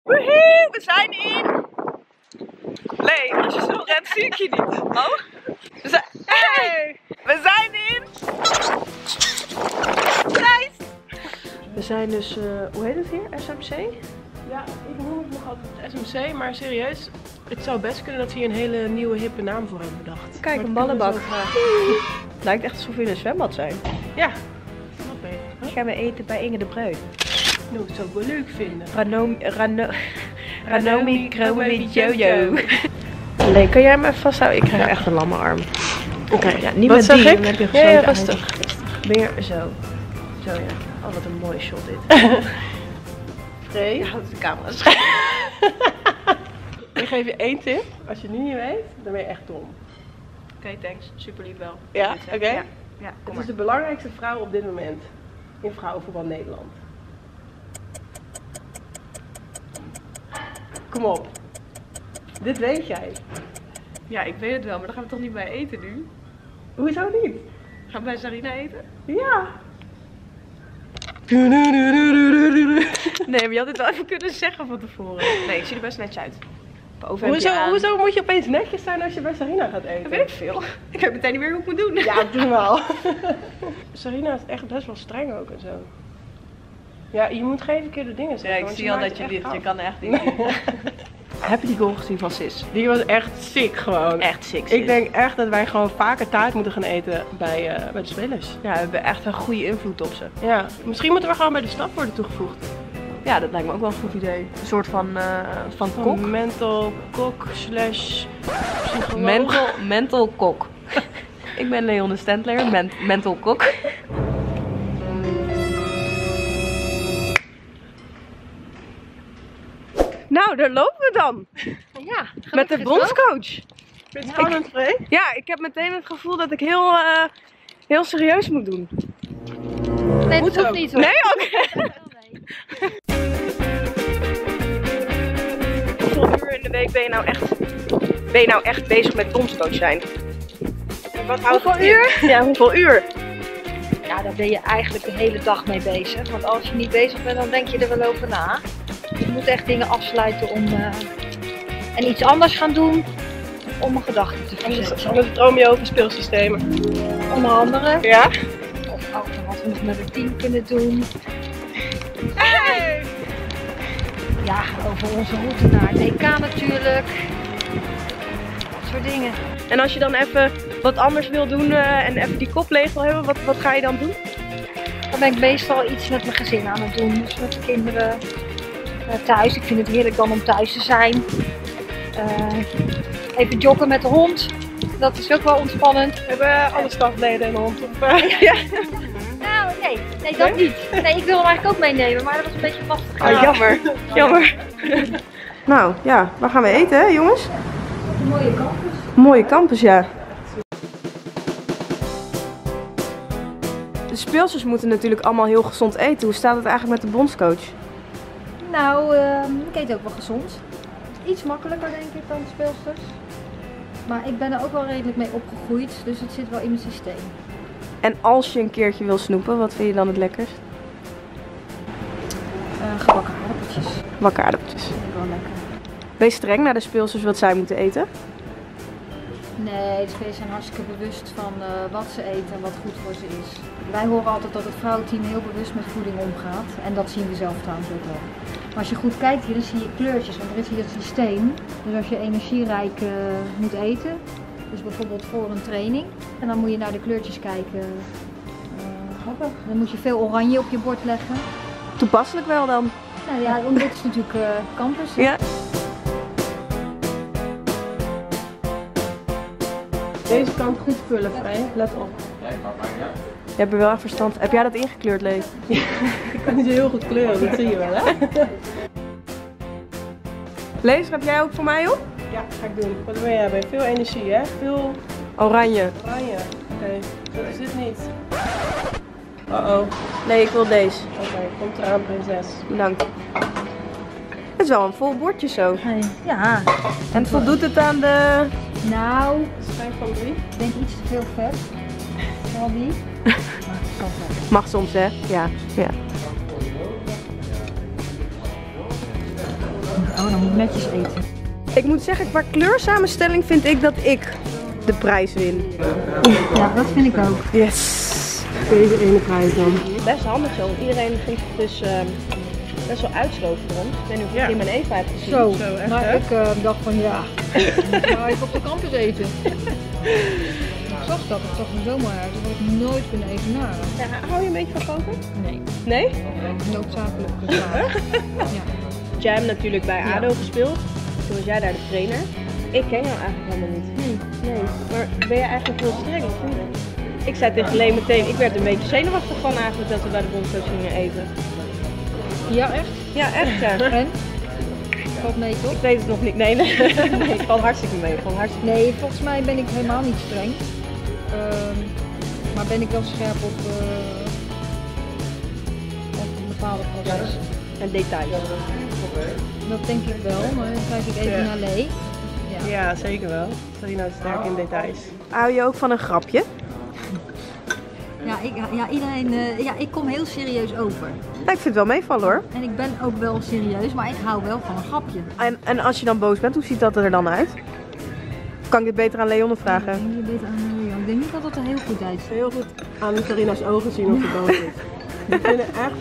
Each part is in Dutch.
Woehoe, we zijn in! Nee, als je zo rent zie ik je niet. Oh? Hey! We zijn in! Prijs! We zijn dus, hoe heet het hier? SMC? Ja, ik noem het nog altijd SMC, maar serieus, het zou best kunnen dat we hier een hele nieuwe hippe naam voor hebben bedacht. Kijk, een ballenbak. Het lijkt echt alsof we in een zwembad zijn. Ja, snap ik. Huh? Gaan we eten bij Inge de Breu. Nou, dat zou ik wel leuk vinden. Ranomi Kromi Jojo. Nee, kan jij me even vasthouden? Ik krijg echt een lamme arm. Oké, ja, niet wat met zeg die. ik? Dan heb je Ja, rustig. Weer zo. Zo ja. Oh, wat een mooi shot dit. Free? Ja, dat is de camera. Ik geef je één tip. Als je het nu niet weet, dan ben je echt dom. Oké, thanks. Super lief wel. Ja? Oké. Ja, kom Het maar. is de belangrijkste vrouw op dit moment in vrouwenvoetbal Nederland. Kom op. Dit weet jij. Ja, ik weet het wel, maar dan gaan we toch niet bij eten nu? Hoezo niet? Gaan we bij Sarina eten? Ja. Nee, maar je had dit wel even kunnen zeggen van tevoren. Nee, ik zie er best netjes uit. Hoezo moet je opeens netjes zijn als je bij Sarina gaat eten? Dat weet ik veel. Ik weet meteen niet meer hoe ik moet doen. Ja, doe wel. Sarina is echt best wel streng ook en zo. Ja, je moet geen verkeerde dingen zeggen. Ja, ik want zie al maakt dat je het ligt. echt Je af. kan echt niet. Heb je die goal gezien van Sis? Die was echt sick gewoon. Echt sick. Ik denk echt dat wij gewoon vaker taart moeten gaan eten bij de spelers. Ja, we hebben echt een goede invloed op ze. Ja, misschien moeten we gewoon bij de staf worden toegevoegd. Ja, dat lijkt me ook wel een goed idee. Een soort van kok. Mental kok slash psycholoog. Mental kok. Ik ben Leon Stendler, mental kok. Nou, daar lopen we dan. Ja, Met de bondscoach. Vind je het spannend, Free? Ja, ik heb meteen het gevoel dat ik heel serieus moet doen. Nee, Moet dat hoeft ook. niet hoor. Nee? Oké. Hoeveel uur in de week ben je nou echt bezig met bondscoach zijn? Wat houdt Hoeveel het in? Ja, hoeveel uur? Ja, daar ben je eigenlijk de hele dag mee bezig. Want als je niet bezig bent, dan denk je er wel over na. Je moet echt dingen afsluiten en iets anders gaan doen om een gedachte te verzetten. Anders droom je over speelsystemen. Onder andere. Ja? Of ook nog wat we nog met het team kunnen doen. Hey! Ja, over onze route naar het EK natuurlijk. Dat soort dingen. En als je dan even wat anders wil doen en even die kop leeg wil hebben, wat ga je dan doen? Dan ben ik meestal iets met mijn gezin aan het doen. Dus met de kinderen thuis. Ik vind het heerlijk dan om thuis te zijn. Even joggen met de hond. Dat is ook wel ontspannend. Hebben alle stafleden een hond? Of, Ja. Nou, nee, dat niet. Nee, ik wil hem eigenlijk ook meenemen, maar dat was een beetje lastig. Oh, jammer. Jammer. Nou, ja, waar gaan we eten, hè, jongens? Een mooie campus. Mooie campus, ja. De speelsters moeten natuurlijk allemaal heel gezond eten. Hoe staat het eigenlijk met de bondscoach? Nou, ik eet ook wel gezond. Iets makkelijker denk ik dan de speelsters. Maar ik ben er ook wel redelijk mee opgegroeid, dus het zit wel in mijn systeem. En als je een keertje wil snoepen, wat vind je dan het lekkerst? Gebakken aardappeltjes. Bakken aardappeltjes. Dat vind ik wel lekker. Wees streng naar de speelsters wat zij moeten eten. Nee, de spelers zijn hartstikke bewust van wat ze eten en wat goed voor ze is. Wij horen altijd dat het vrouwenteam heel bewust met voeding omgaat. En dat zien we zelf trouwens ook wel. Maar als je goed kijkt hier, dan zie je kleurtjes, want er is hier het systeem. Dus als je energierijk moet eten, dus bijvoorbeeld voor een training, en dan moet je naar de kleurtjes kijken. Dan moet je veel oranje op je bord leggen. Toepasselijk wel dan. Nou ja, want dit is natuurlijk campus. Ja. Deze kant goed vullen, Free. Let op. Je hebt er wel echt verstand. Heb jij dat ingekleurd, Lees? Ik kan niet zo heel goed kleuren, dat zie je wel, hè? Lees, heb jij ook voor mij op? Ja, ga ik doen. Wat wil je hebben? Veel energie, hè? Veel Oranje. oranje. Oké, dat is dit niet. Uh-oh. Nee, ik wil deze. Oké, komt eraan, prinses. Bedankt. Het is wel een vol bordje zo. Ja, En voldoet het aan de... nou, Schijf van 3. ik denk iets te veel vet. Wel die. Maar het kan wel. Mag soms, hè? Ja. Ja. Oh, dan moet ik netjes eten. Ik moet zeggen, qua kleursamenstelling vind ik dat ik de prijs win. Ja, dat vind ik ook. Yes! Deze ene prijs dan. Best handig zo, want iedereen ging dus best wel uitsloven voor ons. Ik weet niet of je Kim en Eva hebt gezien. Zo, echt, maar hè? ik dacht van ja, ik ga even op de campus eten. Ik zag dat, het zag er zomaar uit. Dat had ik nooit kunnen evenaren. Ja, hou je een beetje van koken? Nee, Nee? noodzakelijk gezwaar. Ja. Jam natuurlijk bij ADO gespeeld. Toen was jij daar de trainer. Ik ken jou eigenlijk helemaal niet. Nee. Maar ben je eigenlijk heel streng of niet? Ik zei tegen Lee meteen, ik werd een beetje zenuwachtig van eigenlijk dat we bij de bondscoach gingen eten. Ja, echt? Ja, echt ja. En? Valt mee toch? Ik weet het nog niet. Nee, nee. Nee, het valt hartstikke mee. Het valt hartstikke mee. Nee, volgens mij ben ik helemaal niet streng. Maar ben ik wel scherp op een bepaalde proces. En details. Dat denk ik wel, maar dan kijk ik even naar Lee. Ja. Ja, zeker wel. Sarina is sterk in details. Hou je ook van een grapje? Ik kom heel serieus over. Nou, ik vind het wel meevallen hoor. En ik ben ook wel serieus, maar ik hou wel van een grapje. En als je dan boos bent, hoe ziet dat er dan uit? Kan ik dit beter aan Leon vragen? Ik denk niet dat het er heel goed uitziet. Heel goed aan Sarina's ogen zien of ze boos is. Die kunnen echt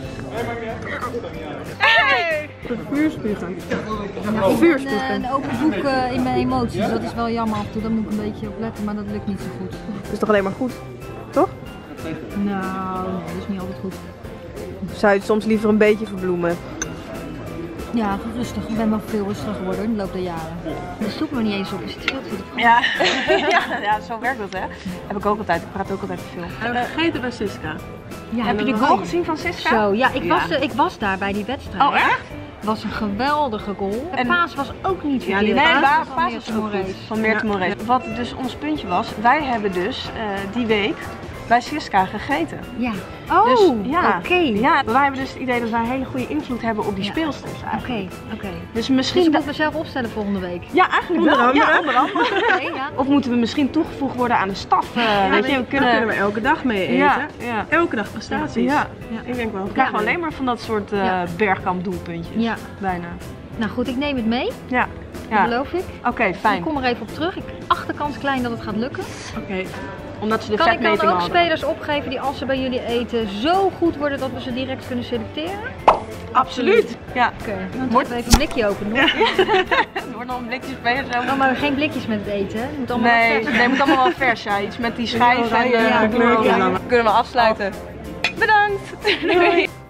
een vuurspugen. Ja, ik ben een open boek in mijn emoties. Dat is wel jammer af en toe. Daar moet ik een beetje op letten, maar dat lukt niet zo goed. Dat is toch alleen maar goed? Toch? Nou, nee, dat is niet altijd goed. Of zou je het soms liever een beetje verbloemen? Ja, rustig. Ik ben wel veel rustiger geworden in de loop der jaren. Dat zoekt me niet eens op. Is het veel te veel? Ja. Ja, zo werkt dat hè. Heb ik ook altijd. Ik praat ook altijd te veel. Hebben we gegeten bij Siska? Ja, Heb je de goal gezien van Siska? Zo, ja, ik was daar bij die wedstrijd. Oh echt? Het was een geweldige goal. De En- paas was ook niet verkeerd. Nee, Paas Baas van was ook Meerten goed. Van Meerten Morees. Wat dus ons puntje was, wij hebben dus die week bij Siska gegeten. Ja. Oh, Dus, oké. Ja, wij hebben dus het idee dat wij een hele goede invloed hebben op die Ja. speelsters eigenlijk. Oké. Dus Dus misschien... ik moet mezelf opstellen volgende week. Ja, eigenlijk wel. Ja, onder andere. Oké, ja. Of moeten we misschien toegevoegd worden aan de staf? Weet je, we Daar kunnen... kunnen we elke dag mee eten. Ja. Elke dag prestaties. Ja. Ik denk wel. We krijgen alleen maar van dat soort bergkamp-doelpuntjes. Ja. Bijna. Nou goed, ik neem het mee. Ja. Dat Ja. beloof ik. Oké, Ik fijn. kom er even op terug. Ik acht de kans klein dat het gaat lukken. Oké. Omdat ze de Kan ik dan vetmeting ook hadden. spelers opgeven die als ze bij jullie eten zo goed worden dat we ze direct kunnen selecteren? Absoluut. Ja. Oké, dan moet even een blikje openen. Er wordt nog een blikje spelen zo. Oh, maar geen blikjes met het eten. Het moet allemaal Nee, nog vers. het moet allemaal wel vers. Ja. Iets met die schijf en oranje ja, kleurtjes ja. dan. kunnen we afsluiten. Bedankt. Doei.